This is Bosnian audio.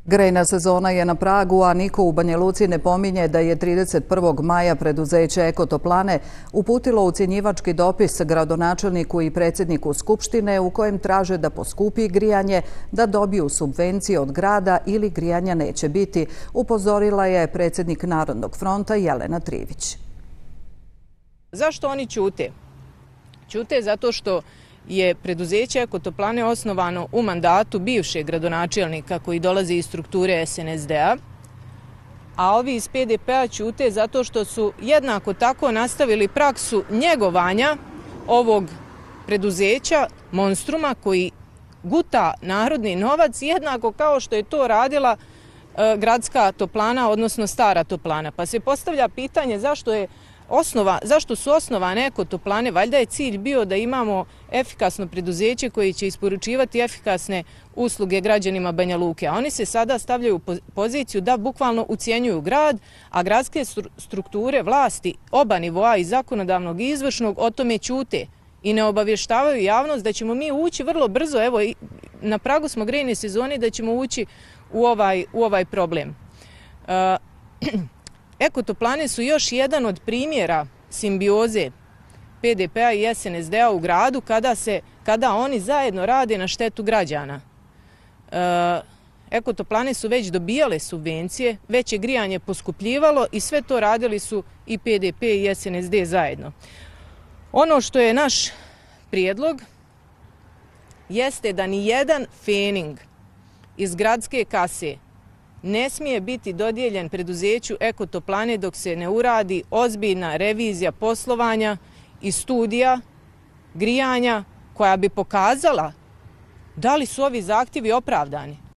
Grejna sezona je na pragu, a niko u Banja Luci ne pominje da je 31. maja preduzeće Ekotoplane uputilo ucjenjivački dopis gradonačelniku i predsjedniku Skupštine u kojem traže da poskupi grijanje, da dobiju subvencije od grada ili grijanja neće biti, upozorila je predsjednik Narodnog fronta Jelena Trivić. Zašto oni ćute? Ćute zato što je preduzeće Ekotoplane osnovano u mandatu bivšeg gradonačelnika koji dolazi iz strukture SNSD-a, a ovi iz PDP-a ćute zato što su jednako tako nastavili praksu njegovanja ovog preduzeća, monstruma koji guta narodni novac jednako kao što je to radila gradska toplana, odnosno stara toplana. Pa se postavlja pitanje zašto su osnovane ekotoplane. Valjda je cilj bio da imamo efikasno preduzeće koje će isporučivati efikasne usluge građanima Banja Luke. A oni se sada stavljaju u poziciju da bukvalno ucjenjuju grad, a gradske strukture vlasti oba nivoa, i zakonodavnog i izvršnog, o tome ćute i ne obavještavaju javnost da ćemo mi ući vrlo brzo, evo na pragu smo grejne sezone, da ćemo ući u ovaj problem. Ekotoplane su još jedan od primjera simbioze PDP-a i SNSD-a u gradu kada oni zajedno rade na štetu građana. Ekotoplane su već dobijale subvencije, već je grijanje poskupljivalo i sve to radili su i PDP i SNSD zajedno. Ono što je naš prijedlog jeste da ni jedan fening iz gradske kase ne smije biti dodijeljen preduzeću Ekotoplane dok se ne uradi ozbiljna revizija poslovanja i studija grijanja koja bi pokazala da li su ovi zahtjevi opravdani.